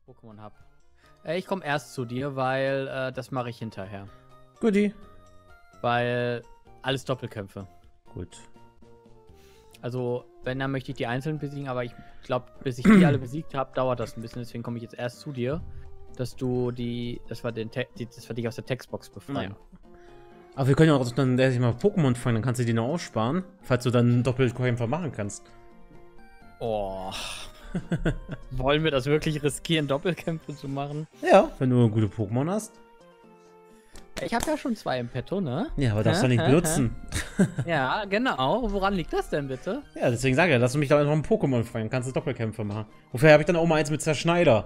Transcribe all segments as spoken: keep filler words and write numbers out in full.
Pokémon habe. Äh, ich komme erst zu dir, weil äh, das mache ich hinterher. Guti. Weil alles Doppelkämpfe. Gut. Also, wenn, dann möchte ich die einzeln besiegen, aber ich glaube, bis ich die alle besiegt habe, dauert das ein bisschen. Deswegen komme ich jetzt erst zu dir, dass du die, dass wir, den die, dass wir dich aus der Textbox befreien. Ja. Aber wir können ja auch dann erst mal Pokémon fangen, dann kannst du die noch aussparen, falls du dann Doppelkämpfer machen kannst. Oh. Wollen wir das wirklich riskieren, Doppelkämpfe zu machen? Ja, wenn du gute Pokémon hast. Ich habe ja schon zwei im Petto, ne? Ja, aber darfst du nicht benutzen. Ja, genau. Woran liegt das denn bitte? Ja, deswegen sage ich ja, lass mich da einfach ein Pokémon fangen, kannst du Doppelkämpfe machen. Wofür habe ich dann auch mal eins mit Zerschneider?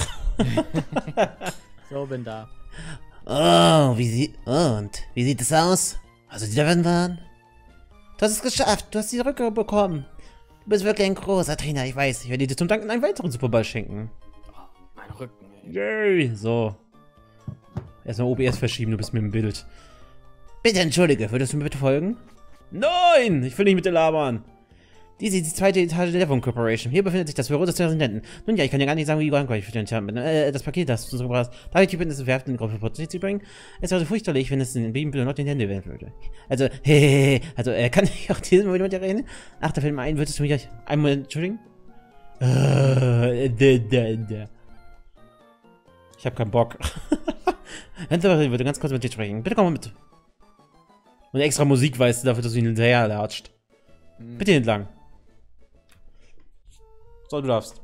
So, bin da. Oh, wie sieht... Und? Wie sieht es aus? Also die da waren? Du hast es geschafft. Du hast die Rückkehr bekommen. Du bist wirklich ein großer Trainer, ich weiß. Ich werde dir zum Dank einen weiteren Superball schenken. Oh, mein Rücken, ey. Yay! So. Erstmal O B S verschieben, du bist mir im Bild. Bitte entschuldige, würdest du mir bitte folgen? Nein! Ich will nicht mit dir labern. Dies ist die zweite Etage der Devon Corporation. Hier befindet sich das Büro des Präsidenten. Nun ja, ich kann ja gar nicht sagen, wie ich für den Champion. Äh, das Paket, das du so gebracht hast. Darf ich die Bitten, es werfen, in die Portrait zu bringen? Es wäre so furchterlich, wenn es in den Baby noch in die Hände werden würde. Also, hehehe, also, äh, kann ich auch diesen Moment mit dir reden? Ach, da fällt mir ein, würdest du mich einmal entschuldigen? Äh, da, da, da. Ich hab keinen Bock. Ich würde ganz kurz mit dir sprechen. Bitte komm mal mit. Und extra Musik weißt du dafür, dass du ihn hinterher latscht. Hm. Bitte entlang. So, du darfst.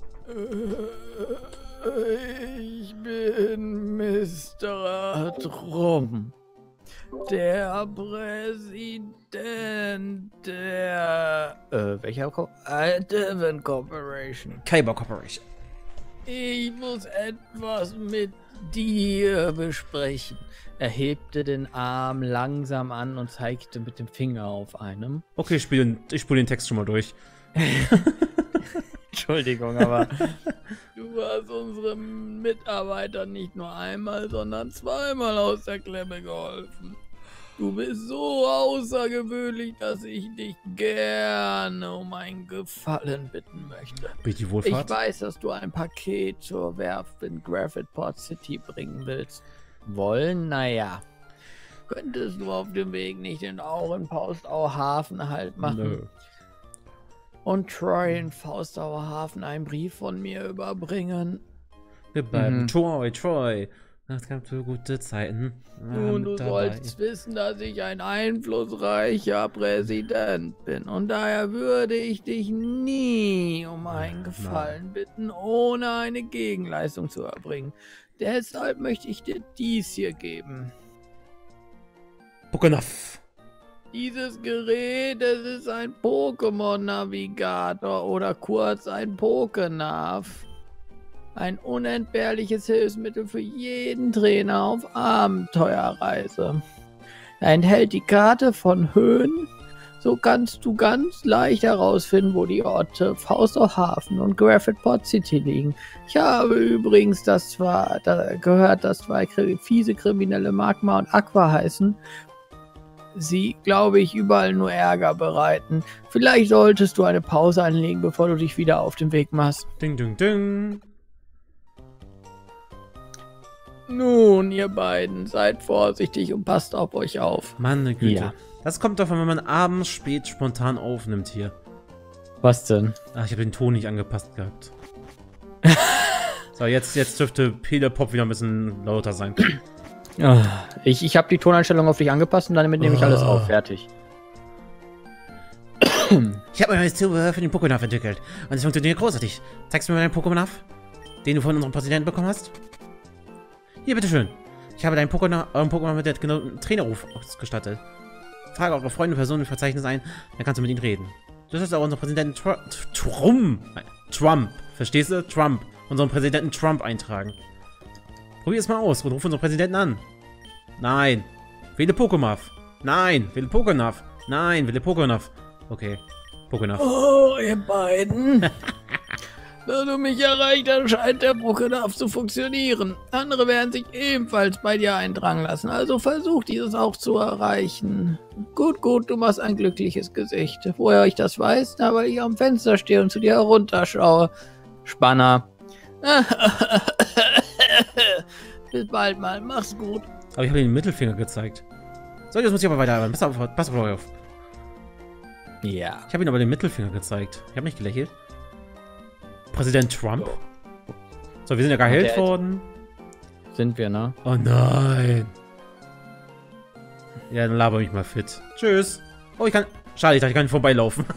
Ich bin Mister Drum. Der Präsident der... Äh, welcher? Co äh, Devon Corporation. Kyber Corporation. Ich muss etwas mit dir besprechen. Er hebte den Arm langsam an und zeigte mit dem Finger auf einem. Okay, ich spiele ich spiel den Text schon mal durch. Entschuldigung, aber du hast unserem Mitarbeiter nicht nur einmal, sondern zweimal aus der Klemme geholfen. Du bist so außergewöhnlich, dass ich dich gerne um einen Gefallen bitten möchte. Bitte Wohlfahrt. Ich weiß, dass du ein Paket zur Werft in Graphitport City bringen willst. Wollen? Naja. Könntest du auf dem Weg nicht in Auren-Faustau Hafen halt machen? Nö. Und Troy in Faustauer Hafen einen Brief von mir überbringen. Wir bleiben Mhm. Troy, Troy. Das gab so gute Zeiten. Nun, du sollst wissen, dass ich ein einflussreicher Präsident bin. Und daher würde ich dich nie um einen Gefallen bitten, ohne eine Gegenleistung zu erbringen. Deshalb möchte ich dir dies hier geben. Pokénav. Dieses Gerät, das ist ein Pokémon-Navigator oder kurz ein Pokénav. Ein unentbehrliches Hilfsmittel für jeden Trainer auf Abenteuerreise. Er enthält die Karte von Höhen, so kannst du ganz leicht herausfinden, wo die Orte Faustau Hafen und Graphitport City liegen. Ich habe übrigens das zwar da gehört, dass zwei fiese kriminelle Magma und Aqua heißen. Sie, glaube ich, überall nur Ärger bereiten. Vielleicht solltest du eine Pause einlegen, bevor du dich wieder auf den Weg machst. Ding, ding, ding. Nun, ihr beiden, seid vorsichtig und passt auf euch auf. Meine Güte. Ja. Das kommt davon, wenn man abends spät spontan aufnimmt hier. Was denn? Ach, ich habe den Ton nicht angepasst gehabt. So, jetzt, jetzt dürfte Peter Pop wieder ein bisschen lauter sein. Ich, ich habe die Toneinstellung auf dich angepasst und damit nehme ich alles auf. Fertig. Ich habe ein neues Zubehör für den Pokénav entwickelt. Und es funktioniert großartig. Zeigst du mir deinen Pokénav, den du von unserem Präsidenten bekommen hast? Hier, bitteschön. Ich habe deinen Pokénav Pokémon mit der genauen Trainerruf ausgestattet. Trage eure Freunde und Personen im Verzeichnis ein, dann kannst du mit ihnen reden. Du sollst auch unseren Präsidenten Tr Trump, Trump, verstehst du? Trump, unseren Präsidenten Trump eintragen. Probier es mal aus und ruf unseren Präsidenten an. Nein. Wähle Pokémon. Nein. Wähle Pokénav. Nein. Wähle Pokénav. Okay. Pokénav. Oh, ihr beiden. Da du mich erreicht hast, scheint der Pokénav zu funktionieren. Andere werden sich ebenfalls bei dir eintragen lassen, also versuch dieses auch zu erreichen. Gut, gut, du machst ein glückliches Gesicht. Woher ich das weiß? Na, weil ich am Fenster stehe und zu dir herunterschaue. Spanner. Bis bald mal, mach's gut. Aber ich habe ihm den Mittelfinger gezeigt. So, jetzt muss ich aber weiterarbeiten. Pass auf, pass auf. Ja. Ich habe ihm aber den Mittelfinger gezeigt. Ich habe nicht gelächelt. Präsident Trump. So, wir sind ja geheilt Okay. worden. Sind wir, ne? Oh nein. Ja, dann laber mich mal fit. Tschüss. Oh, ich kann... Schade, ich dachte, ich kann nicht vorbeilaufen.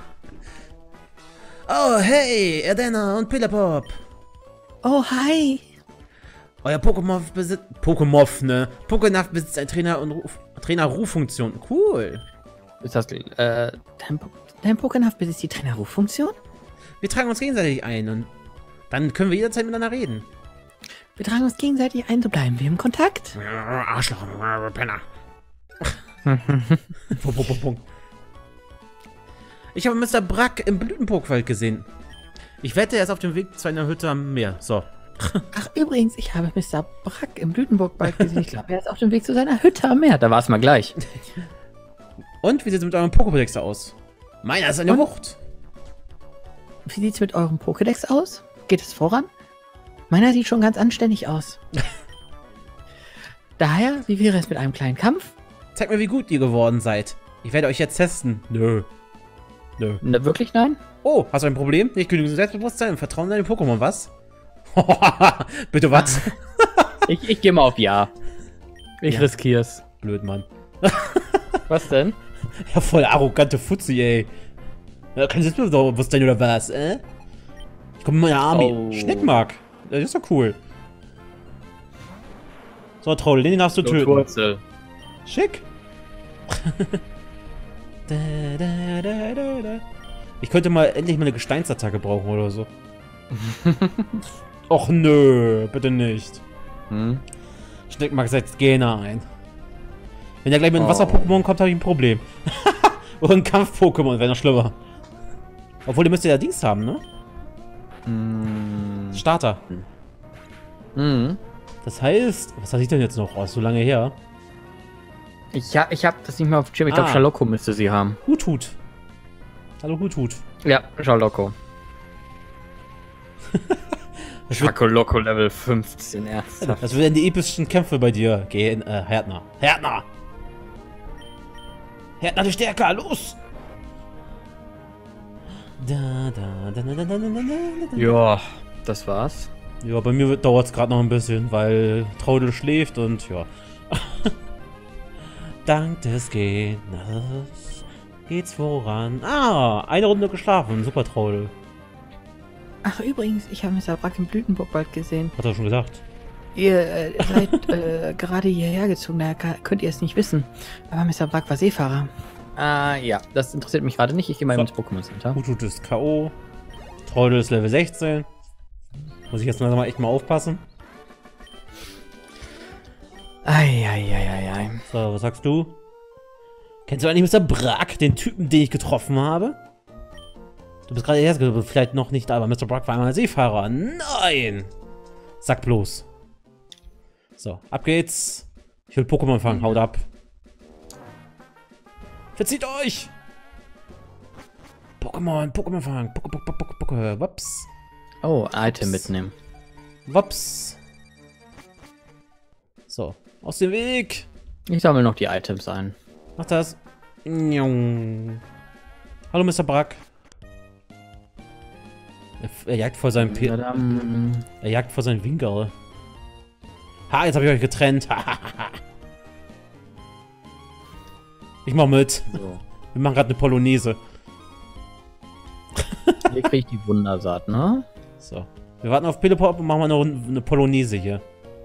Oh, hey, Erdena und Pillepop. Oh, hi. Euer Pokémon besitzt... Pokémon, ne? Pokénaf besitzt ein Trainer- und Ruf... Trainer-Ruffunktion. Cool. Ist das, äh, dein, Po- dein Pokénaf besitzt die Trainerruffunktion? Wir tragen uns gegenseitig ein und dann können wir jederzeit miteinander reden. Wir tragen uns gegenseitig ein, so bleiben wir im Kontakt. Arschloch, Penner. Ich habe Mister Brack im Blütenburgwald gesehen. Ich wette, er ist auf dem Weg zu einer Hütte am Meer. So. Ach, übrigens, ich habe Mister Brack im Blütenburgwald gesehen. Ich glaube, er ist auf dem Weg zu seiner Hütte am Meer. Da war es mal gleich. Und wie sieht es mit eurem Pokédex aus? Meiner ist eine Und? Wucht. Wie sieht's mit eurem Pokédex aus? Geht es voran? Meiner sieht schon ganz anständig aus. Daher, wie wäre es mit einem kleinen Kampf? Zeigt mir, wie gut ihr geworden seid. Ich werde euch jetzt testen. Nö. Nö. Ne, wirklich nein? Oh, hast du ein Problem? Nicht genügend Selbstbewusstsein und Vertrauen in deine Pokémon, was? Bitte was? Ich, ich gehe mal auf Ja. Ich Ja. riskier's. Blöd, Mann. Was denn? Ja, voll arrogante Fuzzi, ey. Ja, kein Selbstbewusstsein oder was, äh? Ich komme in meine Army. Oh. Schnickmark. Das ist doch cool. So, Troll, den darfst du töten. Wurzel. Schick. Da, da, da, da, da. Ich könnte mal endlich mal eine Gesteinsattacke brauchen oder so. Och nö, bitte nicht. Hm? Schnickmark setzt Gena ein. Wenn er gleich mit einem Oh. Wasser-Pokémon kommt, habe ich ein Problem. Oder ein Kampf-Pokémon, wäre noch schlimmer. Obwohl, ihr müsst ja Dings haben, ne? Hm. Starter. Hm. Das heißt, was hatte ich denn jetzt noch? Oh, ist so lange her. Ich, ha, ich hab das nicht mehr auf dem Schirm. Ich glaube, Ah. Schalocco müsste sie haben. Hut, Hut. Hallo, Hut, Hut. Ja, Schalocco. Das wird, Schalocco Level fünfzehn, ernsthaft. das werden die epischsten Kämpfe bei dir gehen. Äh, Härtner. Härtner! Härtner, du Stärker, los! Da, da, da, da, da, da, da, da. Ja, das war's. Ja, bei mir dauert es gerade noch ein bisschen, weil Traudel schläft und ja. Dank des Gegners geht's voran. Ah, eine Runde geschlafen. Super Traudel. Ach, übrigens, ich habe Mister Brack im Blütenburgwald gesehen. Hat er schon gesagt. Ihr äh, seid äh, gerade hierher gezogen, daher ka- könnt ihr es nicht wissen. Aber Mister Brack war Seefahrer. Ah, ja, das interessiert mich gerade nicht. Ich gehe mal So. ins Pokémon Center. Hutut ist K O. Traudel ist Level sechzehn. Muss ich jetzt mal echt mal aufpassen. Eieieiei. So, was sagst du? Kennst du eigentlich Mister Brack, den Typen, den ich getroffen habe? Du bist gerade erst, vielleicht noch nicht, aber Mister Brack war einmal Seefahrer. Nein! Sag bloß. So, ab geht's. Ich will Pokémon fangen, haut ab. Verzieht euch! Pokémon, Pokémon fangen. Poké, Poké, Poké, Poké, Wups. Oh, Item mitnehmen. Wups. So, aus dem Weg. Ich sammle noch die Items ein. Mach das. Njong. Hallo, Mister Brack. Er, er jagt vor seinem P Tadam. Er jagt vor seinem Winkel. Ha, jetzt habe ich euch getrennt. Ich mach mit. So. Wir machen gerade eine Polonaise. Hier kriege ich die Wundersaat, ne? So. Wir warten auf Pillepop und machen mal eine, Runde- eine Polonaise hier.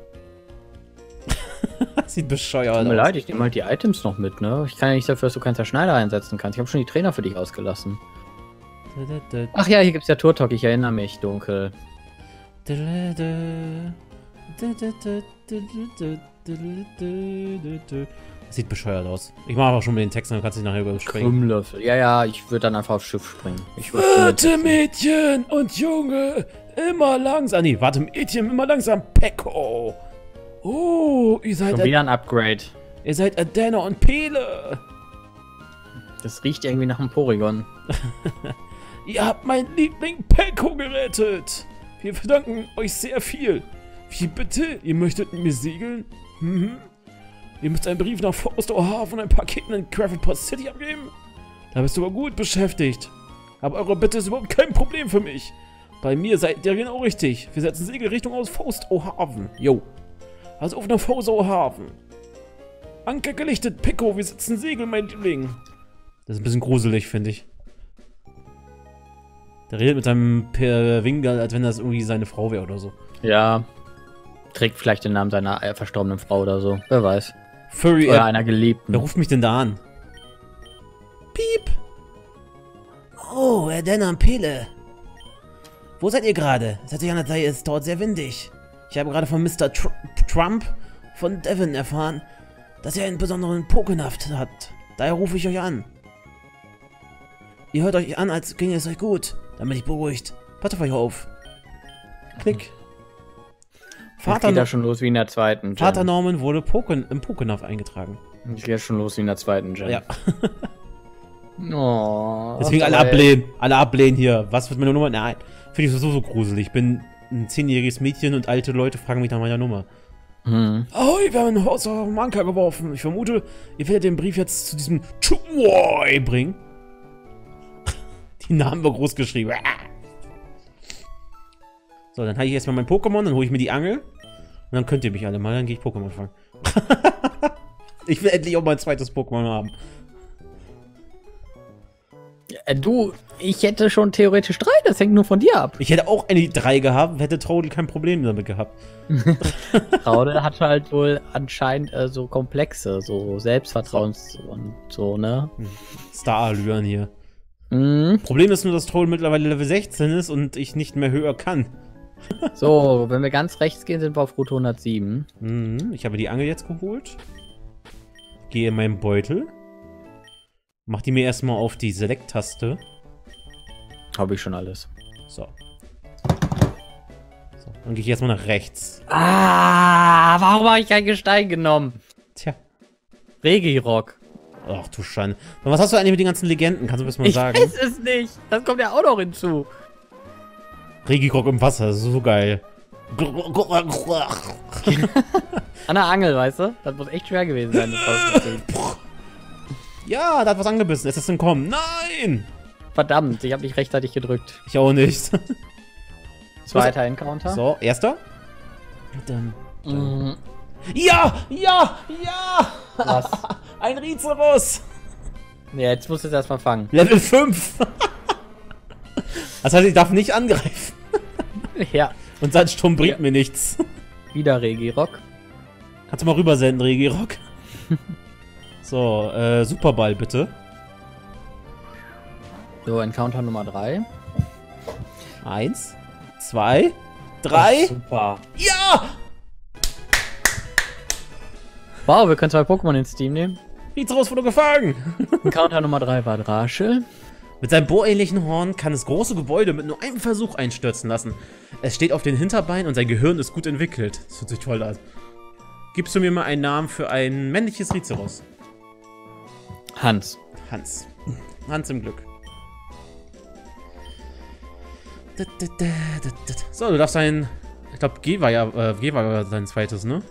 Sieht bescheuert Tut mir aus. leid, ich nehme halt die Items noch mit, ne? Ich kann ja nicht dafür, dass du keinen Zerschneider einsetzen kannst. Ich habe schon die Trainer für dich ausgelassen. Ach ja, hier gibt's ja Turtok, ich erinnere mich, dunkel. Das sieht bescheuert aus. Ich mache aber schon mit den Texten, dann kannst du dich nachher überspringen. Krummlöffel. Ja, ja, ich würde dann einfach aufs Schiff springen. Ich würd Warte, Mädchen und Junge, immer langsam. Nee, warte, Mädchen, immer langsam. Pecco. Oh, ihr seid, Schon wieder ein Upgrade. ihr seid Adena und Pele. Das riecht irgendwie nach einem Porygon. Ihr habt meinen Liebling Pecco gerettet. Wir verdanken euch sehr viel. Wie bitte? Ihr möchtet mit mir segeln? Mhm. Ihr müsst einen Brief nach Forest O'Haven und ein Paket in Gravelport City abgeben? Da bist du aber gut beschäftigt. Aber eure Bitte ist überhaupt kein Problem für mich. Bei mir seid ihr genau richtig. Wir setzen Segel Richtung aus Forest O'Haven. Jo. Also auf nach Forest O'Haven. Anker gelichtet, Pico, wir setzen Segel, mein Liebling. Das ist ein bisschen gruselig, finde ich. Der redet mit seinem per Winkel, als wenn das irgendwie seine Frau wäre oder so. Ja. Trägt vielleicht den Namen seiner äh, verstorbenen Frau oder so. Wer weiß. Furry, oder er, einer Geliebten. Wer ruft mich denn da an? Piep. Oh, Herr Denner und Pele. Wo seid ihr gerade? Es hört sich an, als sei es dort sehr windig. Ich habe gerade von Mister Tr Trump von Devon erfahren, dass er einen besonderen Pokenaft hat. Daher rufe ich euch an. Ihr hört euch an, als ginge es euch gut. Dann bin ich beruhigt. Passt auf euch auf. Klick. Vater geht ja schon los wie in der zweiten Gen. Vater Norman wurde Poken im Pokenaft eingetragen. Ich gehe schon los wie in der zweiten Gen. Ja. Oh, deswegen alle ablehnen. Alle ablehnen hier. Was wird meine Nummer? Nein. Finde ich so, so gruselig. Ich bin ein zehnjähriges Mädchen und alte Leute fragen mich nach meiner Nummer. Hm. Ahoi, wir haben ein Haus auf den Anker geworfen. Ich vermute, ihr werdet den Brief jetzt zu diesem Chumoy bringen. Die Namen war groß geschrieben. So, dann habe ich erstmal mein Pokémon, dann hole ich mir die Angel. Und dann könnt ihr mich alle mal, dann gehe ich Pokémon fangen. Ich will endlich auch mal ein zweites Pokémon haben. Äh, du, ich hätte schon theoretisch drei, das hängt nur von dir ab. Ich hätte auch eine drei gehabt, hätte Traudel kein Problem damit gehabt. Traudel hat halt wohl anscheinend äh, so Komplexe, so Selbstvertrauens und so, ne? Star-Allüren hier. Mhm. Problem ist nur, dass Traudel mittlerweile Level sechzehn ist und ich nicht mehr höher kann. So, wenn wir ganz rechts gehen, sind wir auf Route hundertsieben. Mhm, ich habe die Angel jetzt geholt. Gehe in meinen Beutel. Mach die mir erstmal auf die Select-Taste. Habe ich schon alles. So. So, dann gehe ich erstmal nach rechts. Ah, warum habe ich kein Gestein genommen? Tja. Regirock. Ach du Schande. Und was hast du eigentlich mit den ganzen Legenden? Kannst du das mal Ich sagen? Ich weiß es nicht. Das kommt ja auch noch hinzu. Regirock im Wasser, das ist so geil. An der Angel, weißt du? Das muss echt schwer gewesen sein, das rauszukriegen. Ja, da hat was angebissen. Es ist entkommen. Nein! Verdammt, ich habe nicht rechtzeitig gedrückt. Ich auch nicht. Zweiter Encounter. So, erster. Dann, dann. Mhm. Ja! Ja! Ja! Was? Ein Rizeros! Ja, jetzt musst du es erstmal fangen. Level fünf! Das heißt, ich darf nicht angreifen. Ja. Und Sandsturm bringt Ja. mir nichts. Wieder Regirock. Kannst du mal rübersenden, Regirock? So, äh, Superball bitte. So, Encounter Nummer drei. Eins, zwei, drei. Oh, super. Ja! Wow, wir können zwei Pokémon ins Team nehmen. Rizeros wurde gefangen! Encounter Nummer drei war Draschel. Mit seinem bohrähnlichen Horn kann es große Gebäude mit nur einem Versuch einstürzen lassen. Es steht auf den Hinterbeinen und sein Gehirn ist gut entwickelt. Das hört sich toll an. Gibst du mir mal einen Namen für ein männliches Rizeros? Hans. Hans. Hans im Glück. So, du darfst ein... Ich glaube, G war ja... Äh, G war ja sein zweites, ne?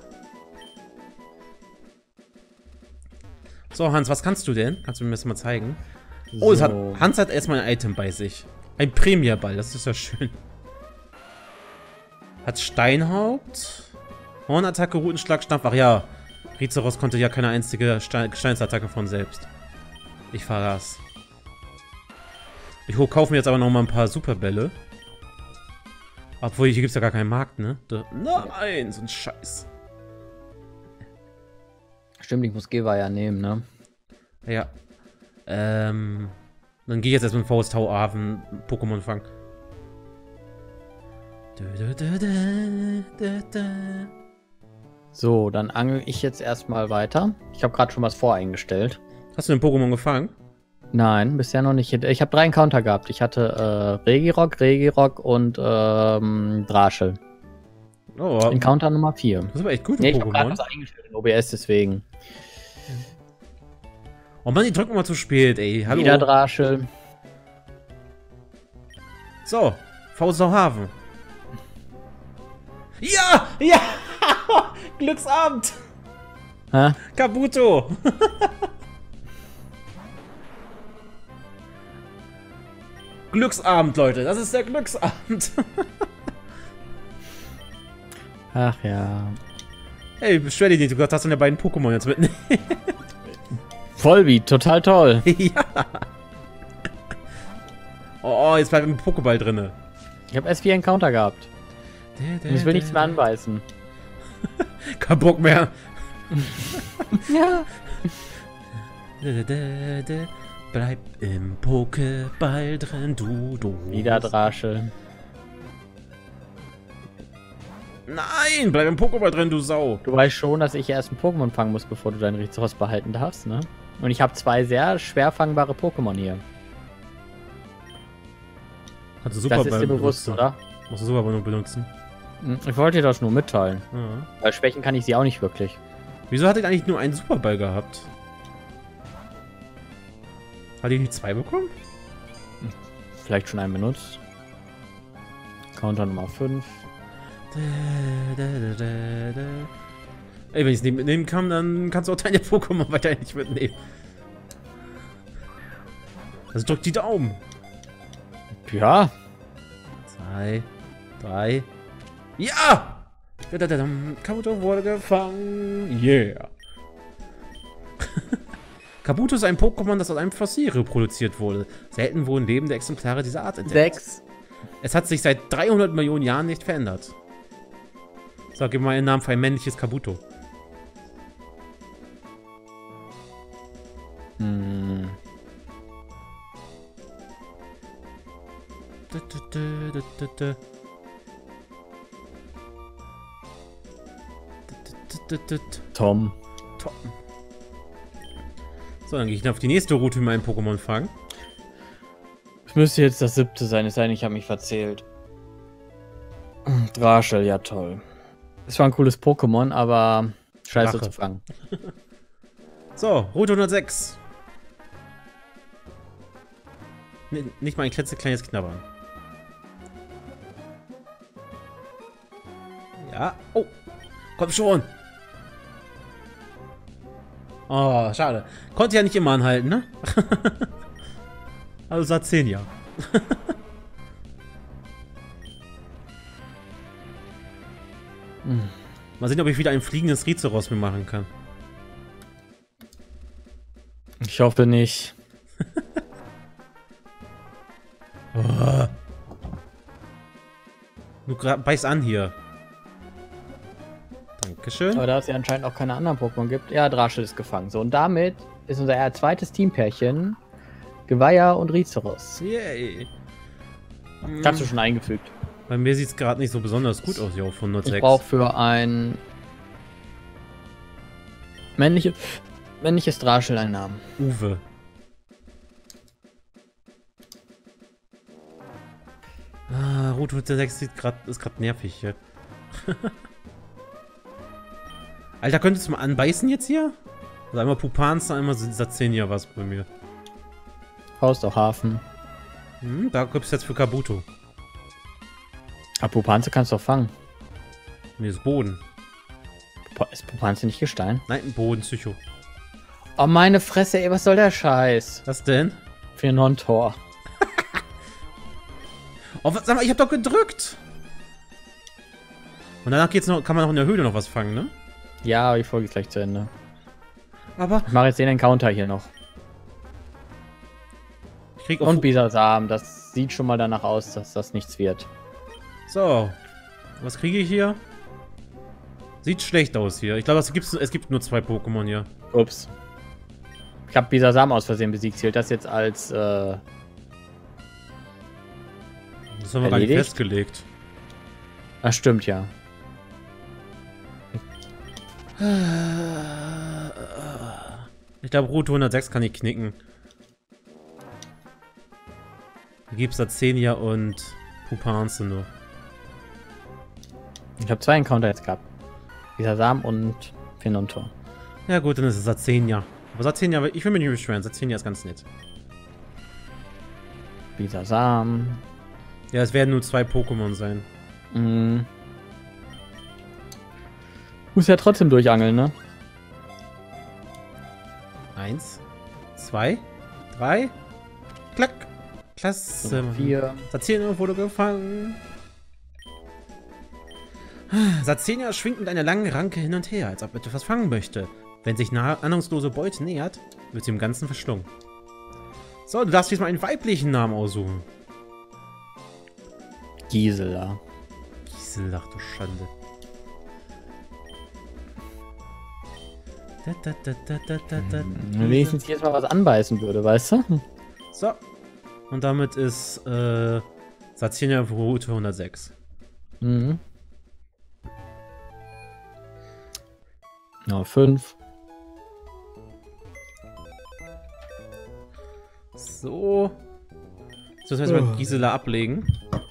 So, Hans, was kannst du denn? Kannst du mir das mal zeigen? Oh, es hat, Hans hat erstmal ein Item bei sich. Ein Premierball, das ist ja schön. Hat Steinhaupt. Hornattacke, Rutenschlag, Stampf. Ach ja, Rizeros konnte ja keine einzige Stein Gesteinsattacke von selbst. Ich vergaß. Ich kaufe mir jetzt aber noch mal ein paar Superbälle. Obwohl, hier gibt es ja gar keinen Markt, ne? Nein, so ein Scheiß. Stimmt, ich muss Gewa ja nehmen, ne? Ja. Ähm. Dann gehe ich jetzt erstmal in Forest O'Haven Pokémon fangen. So, dann angel ich jetzt erstmal weiter. Ich habe gerade schon was voreingestellt. Hast du den Pokémon gefangen? Nein, bisher noch nicht. Ich habe drei Encounter gehabt. Ich hatte äh, Regirock, Regirock und ähm, Draschel. Oh, Encounter Nummer vier. das ist aber echt gut, Nee, ich habe gerade Pokémon. was eingestellt in O B S, deswegen. Oh Mann, die drücken mal zu spät, ey. Hallo. Wieder Draschel. So, Forest O'Haven. Ja! Ja! Glücksabend! Hä? Kabuto! Glücksabend, Leute. Das ist der Glücksabend. Ach ja. Ey, beschwer dich nicht. Du darfst deine beiden Pokémon jetzt mitnehmen. Vollbeat, total toll. Ja. Oh, jetzt bleibt ein Pokéball drinne. Ich habe erst vier Encounter gehabt. Und ich will nichts mehr anbeißen. Kein Bock mehr. Ja. Bleib im Pokéball drin, du, du. Wieder Draschel. Nein, bleib im Pokéball drin, du Sau. Du weißt schon, dass ich erst ein Pokémon fangen muss, bevor du deinen Rizeros behalten darfst, ne? Und ich habe zwei sehr schwer fangbare Pokémon hier. Kannst du Superball Das ist dir bewusst, benutzen. oder? Musst du Superball nur benutzen. Ich wollte dir das nur mitteilen. Ja. Weil schwächen kann ich sie auch nicht wirklich. Wieso hat er eigentlich nur einen Superball gehabt? Hat er nicht zwei bekommen? Vielleicht schon einen benutzt. Counter Nummer fünf. Ey, wenn ich es nicht mitnehmen kann, dann kannst du auch deine Pokémon weiter nicht mitnehmen. Also drück die Daumen. Ja. Zwei, drei. Ja! Kabuto wurde gefangen. Yeah. Kabuto ist ein Pokémon, das aus einem Fossil reproduziert wurde. Selten wurden lebende Exemplare dieser Art entdeckt. Sechs. Es hat sich seit dreihundert Millionen Jahren nicht verändert. So, gib mal einen Namen für ein männliches Kabuto. Hm. Tom. Tom. So, dann gehe ich auf die nächste Route mit meinem Pokémon fangen. Es müsste jetzt das siebte sein, es sei denn, ich habe mich verzählt. Draschel, ja toll. Es war ein cooles Pokémon, aber scheiße Drache. zu fangen. So, Route hundertsechs. N nicht mal ein klitzekleines Knabbern. Ja. Oh, komm schon. Oh, schade. Konnte ja nicht immer anhalten, ne? Also seit zehn Jahren. Mal sehen, ob ich wieder ein fliegendes Rizeros mir machen kann. Ich hoffe nicht. Oh. Du beiß an hier. Dankeschön. Aber da es ja anscheinend auch keine anderen Pokémon gibt. Ja, Draschel ist gefangen. So, und damit ist unser zweites Teampärchen Geweiher und Rizeros. Yay. Hast du schon eingefügt. Bei mir sieht es gerade nicht so besonders gut aus hier auf hundertsechs. Ich brauche für ein männliche, männliches Draschel einen Namen. Uwe. Ah, Route hundertsechs sieht grad, ist gerade nervig hier. Alter, könntest du mal anbeißen jetzt hier? Also einmal Pupanz, einmal Satzenia was bei mir. Faust auch Hafen. Hm, da gibt's jetzt für Kabuto. Aber Pupanze kannst du doch fangen. Mir ist Boden. Pupa- Ist Pupanze nicht Gestein? Nein, Boden, Psycho. Oh, meine Fresse, ey, was soll der Scheiß? Was denn? Für Non-Tor. Oh, was, sag mal, ich hab doch gedrückt! Und danach geht's noch, kann man noch in der Höhle noch was fangen, ne? Ja, aber die Folge ist gleich zu Ende. Aber Ich mache jetzt den Encounter hier noch. ich krieg auf... Und Bisasam, das sieht schon mal danach aus, dass das nichts wird. So. Was kriege ich hier? Sieht schlecht aus hier. Ich glaube, es gibt, es gibt nur zwei Pokémon hier. Ups. Ich habe Bisasam aus Versehen besiegt. Zählt das jetzt als, äh... Das haben wir gar nicht Erledigt? festgelegt. Ach, stimmt, ja. Ich glaube, Route hundertsechs kann ich knicken. Hier gibt es da Zenia und Pupanze nur. Ich habe zwei Encounter jetzt gehabt. Bisasam und Finontor. Ja gut, dann ist es Satzenia. Aber Satzenia, ich will mich nicht beschweren. Satzenia ist ganz nett. Bisasam. Ja, es werden nur zwei Pokémon sein. Mm. Muss ja trotzdem durchangeln, ne? Eins, zwei, drei, klack. Klasse. Vier. Sazenia wurde gefangen. Sazenia schwingt mit einer langen Ranke hin und her, als ob er etwas fangen möchte. Wenn sich eine ahnungslose Beute nähert, wird sie im Ganzen verschlungen. So, du darfst diesmal einen weiblichen Namen aussuchen. Gisela. Gisela, ach du Schande. Da, da, da, da, da, da, da. Wenn wenigstens jetzt mal was anbeißen würde, weißt du? So. Und damit ist äh, Sazenia auf Route hundertsechs. Mhm. Ja, fünf. So. Jetzt müssen wir erstmal Gisela ablegen.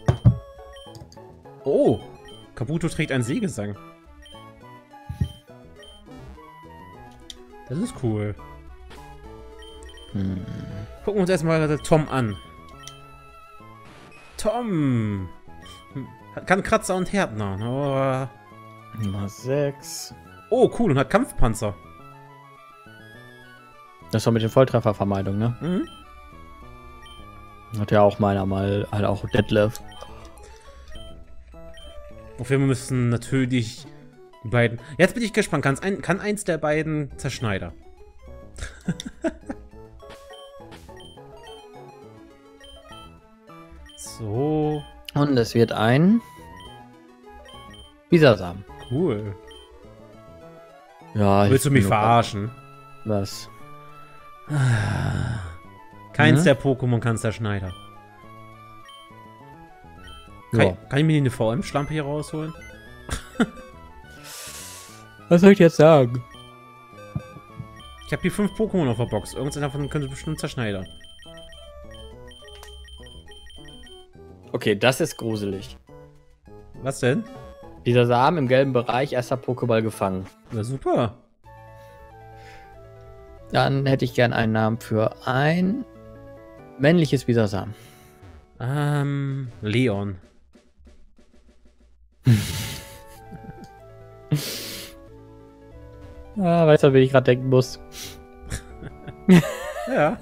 Oh! Kabuto trägt einen Seegesang. Das ist cool. Hm. Gucken wir uns erstmal Tom an. Tom! Kann Kratzer und Härtner. Oh. Nummer sechs. Oh, cool, und hat Kampfpanzer. Das war mit den Volltreffervermeidung, ne? Mhm. Hat ja auch meiner mal halt auch Detlef. Und wir müssen natürlich die beiden. Jetzt bin ich gespannt. Kann's ein, kann eins der beiden Zerschneider? So. Und es wird ein Bisasam. Cool. Ja, Willst du mich nur- verarschen? Was? Keins Mhm. der Pokémon kann Zerschneider. Kann, Ja. ich, kann ich mir eine V M-Schlampe hier rausholen? Was soll ich jetzt sagen? Ich habe hier fünf Pokémon auf der Box. Irgendeiner davon könnte bestimmt Zerschneider. Okay, das ist gruselig. Was denn? Dieser Samen im gelben Bereich, erster Pokéball gefangen. Na super. Dann hätte ich gern einen Namen für ein männliches Bisasam. Ähm, Leon. Ah, weißt du, wie ich gerade denken muss? Ja.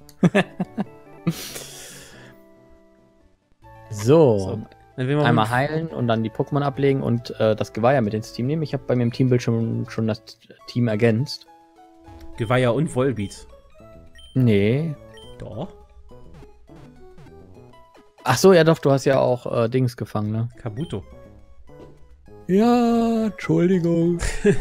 So, So, dann will man einmal mit- heilen und dann die Pokémon ablegen und äh, das Geweiher mit ins Team nehmen. Ich habe bei mir im Teambild schon, schon das Team ergänzt. Geweiher und Volbeat. Nee. Doch. Ach so, ja doch, du hast ja auch äh, Dings gefangen, ne? Kabuto. Ja, Entschuldigung.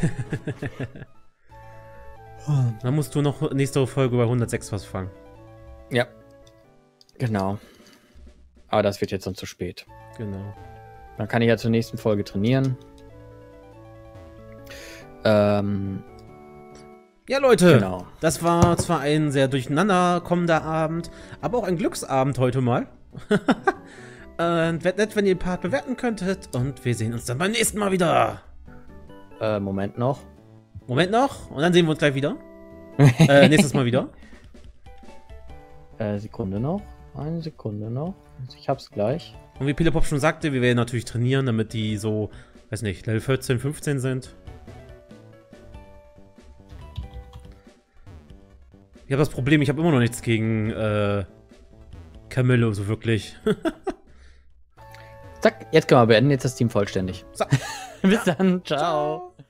Dann musst du noch nächste Folge bei hundertsechs was fangen. Ja. Genau. Aber das wird jetzt dann zu spät. Genau. Dann kann ich ja zur nächsten Folge trainieren. Ähm, Ja, Leute. genau. Das war zwar ein sehr durcheinander kommender Abend, aber auch ein Glücksabend heute mal. äh, Wäre nett, wenn ihr den Part bewerten könntet. Und wir sehen uns dann beim nächsten Mal wieder. Äh, Moment noch. Moment noch. Und dann sehen wir uns gleich wieder. äh, nächstes Mal wieder. Äh, Sekunde noch. Eine Sekunde noch. Ich hab's gleich. Und wie Pilepop schon sagte, wir werden natürlich trainieren, damit die so, weiß nicht, Level vierzehn, fünfzehn sind. Ich habe das Problem, ich habe immer noch nichts gegen äh, Camillo, so wirklich. Zack, jetzt können wir beenden. Jetzt ist das Team vollständig. So. Bis dann. Ciao.